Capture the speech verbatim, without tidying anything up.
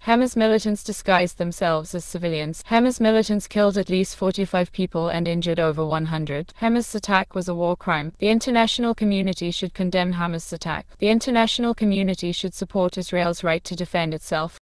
Hamas militants disguised themselves as civilians. Hamas militants killed at least forty-five people and injured over one hundred. Hamas attack was a war crime. The international community should condemn Hamas attack. The international community should support Israel's right to defend itself.